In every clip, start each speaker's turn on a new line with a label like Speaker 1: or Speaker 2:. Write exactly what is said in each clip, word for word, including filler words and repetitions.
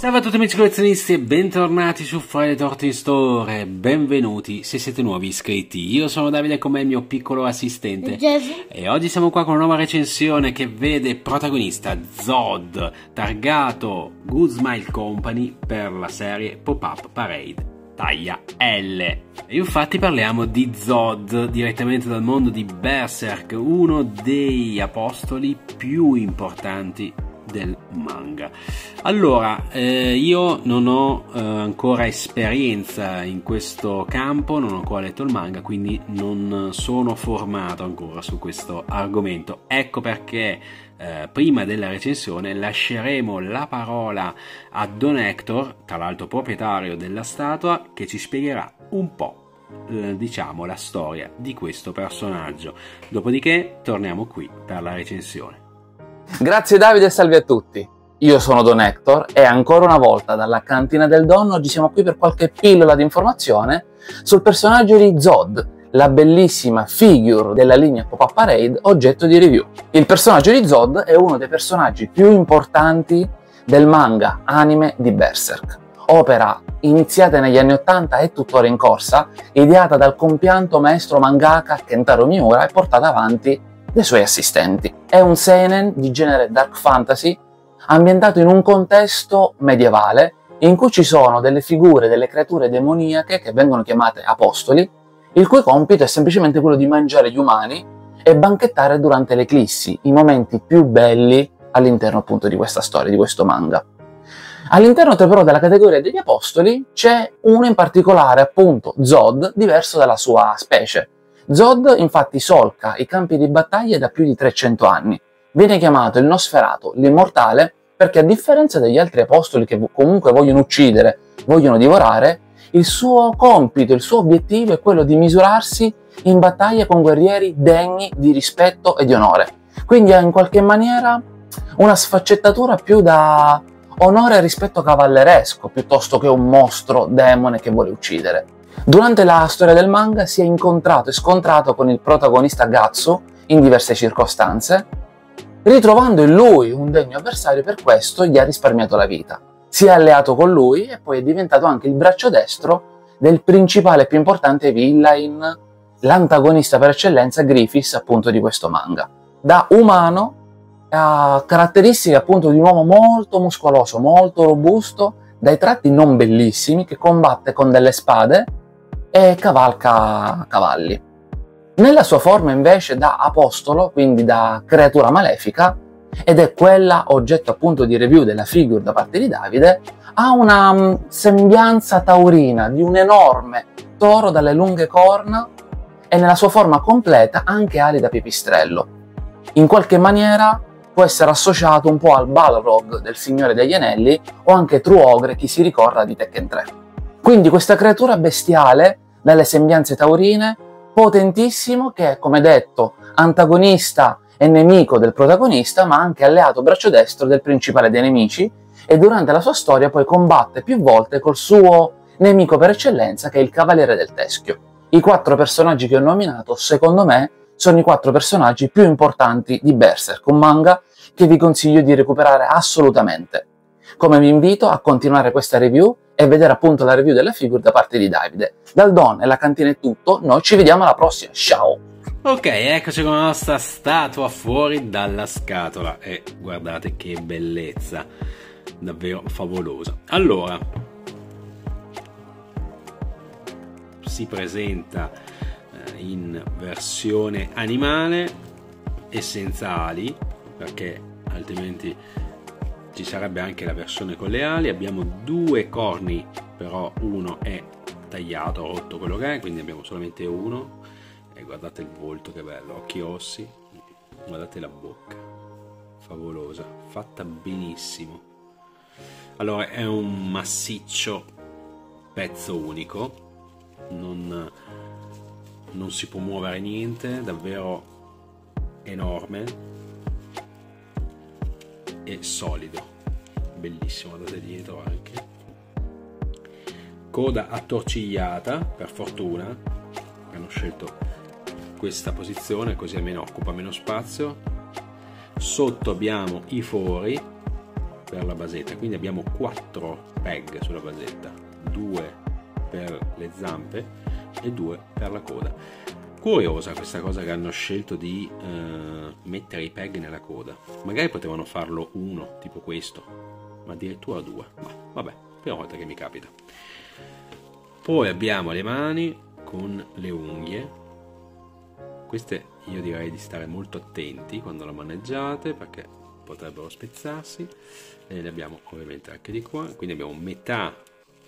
Speaker 1: Salve a tutti amici collezionisti e bentornati su Friday Torting Store, benvenuti se siete nuovi iscritti. Io sono Davide, con me il mio piccolo assistente
Speaker 2: Gesù.
Speaker 1: E oggi siamo qua con una nuova recensione che vede protagonista Zod, targato Good Smile Company per la serie Pop-Up Parade taglia L. E infatti parliamo di Zod direttamente dal mondo di Berserk, uno dei apostoli più importanti del manga. Allora, eh, io non ho eh, ancora esperienza in questo campo, non ho ancora letto il manga, quindi non sono formato ancora su questo argomento. Ecco perché eh, prima della recensione lasceremo la parola a Don Hector, tra l'altro proprietario della statua, che ci spiegherà un po' eh, diciamo la storia di questo personaggio. Dopodiché torniamo qui per la recensione.
Speaker 3: Grazie Davide e salve a tutti, io sono Don Hector e ancora una volta dalla cantina del Don oggi siamo qui per qualche pillola di informazione sul personaggio di Zod, la bellissima figure della linea Pop-Up Parade oggetto di review. Il personaggio di Zod è uno dei personaggi più importanti del manga anime di Berserk, opera iniziata negli anni ottanta e tuttora in corsa, ideata dal compianto maestro mangaka Kentaro Miura e portata avanti dai suoi assistenti. È un seinen di genere dark fantasy ambientato in un contesto medievale in cui ci sono delle figure, delle creature demoniache che vengono chiamate apostoli, il cui compito è semplicemente quello di mangiare gli umani e banchettare durante le eclissi, i momenti più belli all'interno appunto di questa storia, di questo manga. All'interno però della categoria degli apostoli c'è uno in particolare, appunto Zod, diverso dalla sua specie. Zod infatti solca i campi di battaglia da più di trecento anni. Viene chiamato il Nosferato, l'immortale, perché a differenza degli altri apostoli che comunque vogliono uccidere, vogliono divorare, il suo compito, il suo obiettivo è quello di misurarsi in battaglia con guerrieri degni di rispetto e di onore. Quindi ha in qualche maniera una sfaccettatura più da onore e rispetto cavalleresco, piuttosto che un mostro demone che vuole uccidere. Durante la storia del manga si è incontrato e scontrato con il protagonista Gatsu in diverse circostanze, ritrovando in lui un degno avversario. Per questo gli ha risparmiato la vita. Si è alleato con lui e poi è diventato anche il braccio destro del principale e più importante villain, l'antagonista per eccellenza Griffiths appunto di questo manga. Da umano ha caratteristiche appunto di un uomo molto muscoloso, molto robusto, dai tratti non bellissimi, che combatte con delle spade e cavalca cavalli. Nella sua forma invece da apostolo, quindi da creatura malefica, ed è quella oggetto appunto di review della figure da parte di Davide, ha una um, sembianza taurina di un enorme toro dalle lunghe corna e nella sua forma completa anche ali da pipistrello. In qualche maniera può essere associato un po' al Balrog del Signore degli Anelli o anche Truogre, chi si ricorda di Tekken tre. Quindi questa creatura bestiale dalle sembianze taurine, potentissimo, che è, come detto, antagonista e nemico del protagonista, ma anche alleato braccio destro del principale dei nemici, e durante la sua storia poi combatte più volte col suo nemico per eccellenza, che è il Cavaliere del Teschio. I quattro personaggi che ho nominato, secondo me, sono i quattro personaggi più importanti di Berserk, un manga che vi consiglio di recuperare assolutamente. Come vi invito a continuare questa review e vedere appunto la review della figure da parte di Davide. Dal Don e la cantina è tutto, noi ci vediamo alla prossima, ciao!
Speaker 1: Ok, eccoci con la nostra statua fuori dalla scatola e guardate che bellezza, davvero favolosa. Allora, si presenta eh, in versione animale e senza ali, perché altrimenti ci sarebbe anche la versione con le ali. Abbiamo due corni, però uno è tagliato, rotto quello che è, quindi abbiamo solamente uno. E guardate il volto che bello, occhi rossi, guardate la bocca, favolosa, fatta benissimo. Allora è un massiccio pezzo unico, non, non si può muovere niente, davvero enorme e solido, bellissimo. Guardate dietro anche, coda attorcigliata, per fortuna hanno scelto questa posizione così almeno occupa meno spazio. Sotto abbiamo i fori per la basetta, quindi abbiamo quattro peg sulla basetta, due per le zampe e due per la coda. Curiosa questa cosa che hanno scelto di eh, mettere i peg nella coda. Magari potevano farlo uno, tipo questo, ma addirittura due. Ma vabbè, prima volta che mi capita. Poi abbiamo le mani con le unghie. Queste io direi di stare molto attenti quando la maneggiate, perché potrebbero spezzarsi. E le abbiamo ovviamente anche di qua, quindi abbiamo metà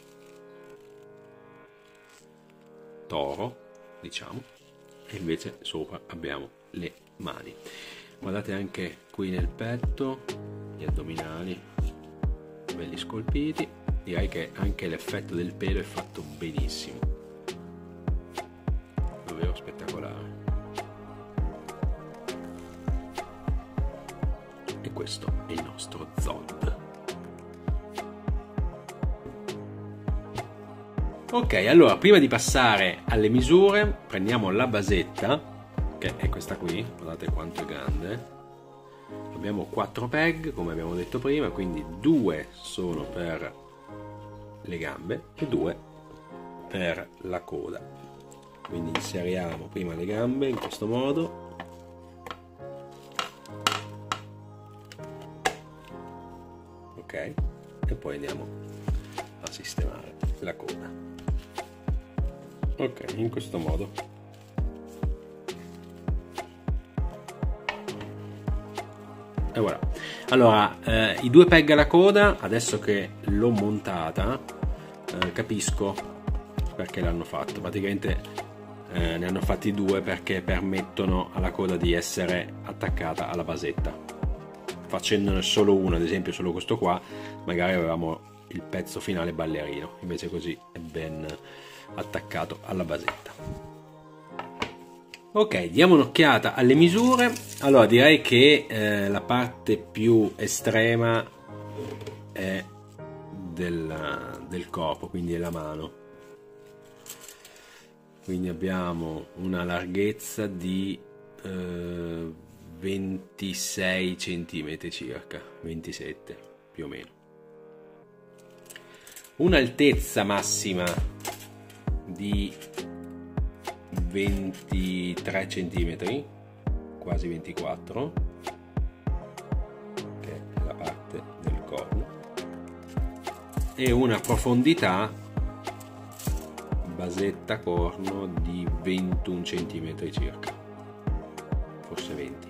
Speaker 1: toro, diciamo, e invece sopra abbiamo le mani. Guardate anche qui nel petto gli addominali belli scolpiti. Direi che anche l'effetto del pelo è fatto benissimo, davvero spettacolare. E questo è il nostro Zod. Ok, allora prima di passare alle misure prendiamo la basetta, che è questa qui, guardate quanto è grande. Abbiamo quattro peg come abbiamo detto prima, quindi due sono per le gambe e due per la coda. Quindi inseriamo prima le gambe in questo modo, ok, e poi andiamo a sistemare la coda. Ok, in questo modo. E voilà. Allora, eh, i due peg alla coda, adesso che l'ho montata, eh, capisco perché l'hanno fatto. Praticamente eh, ne hanno fatti due perché permettono alla coda di essere attaccata alla basetta. Facendone solo uno, ad esempio solo questo qua, magari avevamo il pezzo finale ballerino, invece così è ben attaccato alla basetta. Ok, diamo un'occhiata alle misure. Allora direi che eh, la parte più estrema è del, del corpo, quindi è la mano. Quindi abbiamo una larghezza di eh, ventisei centimetri circa, ventisette più o meno. Un'altezza massima di ventitré centimetri, quasi ventiquattro, che è la parte del corno, e una profondità basetta corno di ventuno centimetri circa, forse venti.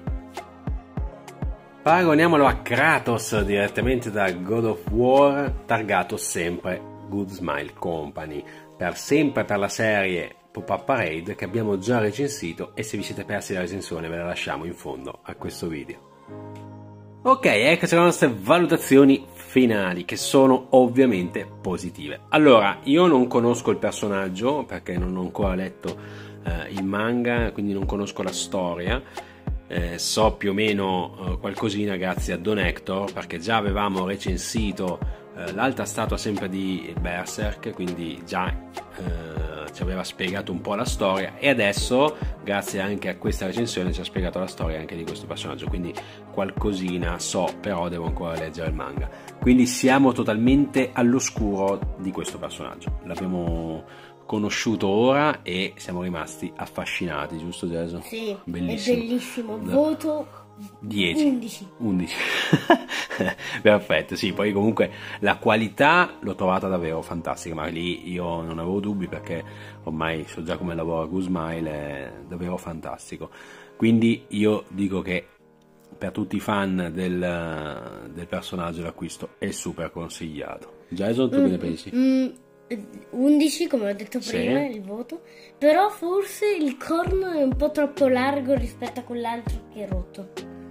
Speaker 1: Paragoniamolo a Kratos direttamente da God of War, targato sempre Good Smile Company, per sempre per la serie Pop-Up Parade che abbiamo già recensito, e se vi siete persi la recensione ve la lasciamo in fondo a questo video. Ok, eccoci alle nostre valutazioni finali, che sono ovviamente positive. Allora, io non conosco il personaggio perché non ho ancora letto eh, il manga, quindi non conosco la storia. Eh, so più o meno eh, qualcosina grazie a Don Hector, perché già avevamo recensito eh, l'altra statua sempre di Berserk, quindi già eh, ci aveva spiegato un po' la storia, e adesso grazie anche a questa recensione ci ha spiegato la storia anche di questo personaggio, quindi qualcosina so, però devo ancora leggere il manga, quindi siamo totalmente all'oscuro di questo personaggio. L'abbiamo conosciuto ora e siamo rimasti affascinati, giusto Jason?
Speaker 2: Sì,
Speaker 1: bellissimo.
Speaker 2: È bellissimo. Voto
Speaker 1: dieci.
Speaker 2: undici.
Speaker 1: undici. Perfetto, sì, poi comunque la qualità l'ho trovata davvero fantastica, ma lì io non avevo dubbi perché ormai so già come lavora Good Smile, è davvero fantastico. Quindi io dico che per tutti i fan del, del personaggio l'acquisto è super consigliato. Jason, tu mm, che ne pensi?
Speaker 2: Mm. undici, come ho detto prima, sì, il voto, però forse il corno è un po' troppo largo rispetto a quell'altro che è rotto.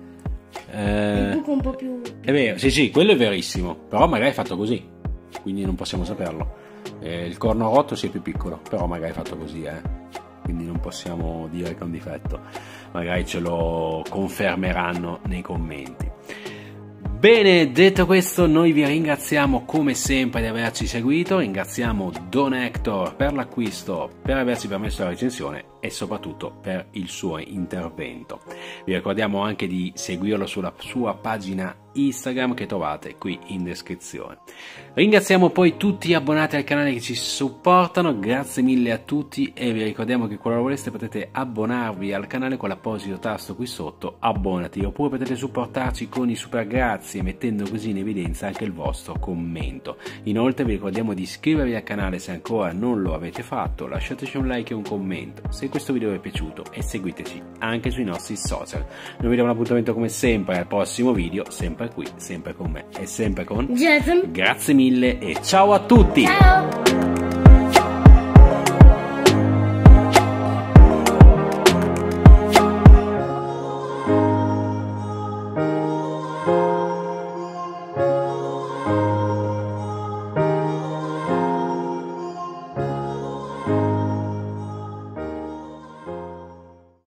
Speaker 2: Eh, il buco un po' più, più
Speaker 1: è vero, sì sì, quello è verissimo, però magari è fatto così, quindi non possiamo saperlo. Eh, il corno rotto sì è più piccolo, però magari è fatto così, eh. Quindi non possiamo dire che è un difetto, magari ce lo confermeranno nei commenti. Bene, detto questo, noi vi ringraziamo come sempre di averci seguito, ringraziamo Don Hector per l'acquisto, per averci permesso la recensione, e soprattutto per il suo intervento. Vi ricordiamo anche di seguirlo sulla sua pagina Instagram che trovate qui in descrizione. Ringraziamo poi tutti gli abbonati al canale che ci supportano, grazie mille a tutti, e vi ricordiamo che qualora voleste potete abbonarvi al canale con l'apposito tasto qui sotto, abbonati, oppure potete supportarci con i super grazie mettendo così in evidenza anche il vostro commento. Inoltre vi ricordiamo di iscrivervi al canale se ancora non lo avete fatto, lasciateci un like e un commento se questo video vi è piaciuto e seguiteci anche sui nostri social. Noi vi diamo un appuntamento come sempre al prossimo video, sempre qui, sempre con me e sempre con
Speaker 2: Jason.
Speaker 1: Grazie mille e ciao a tutti!
Speaker 2: Ciao!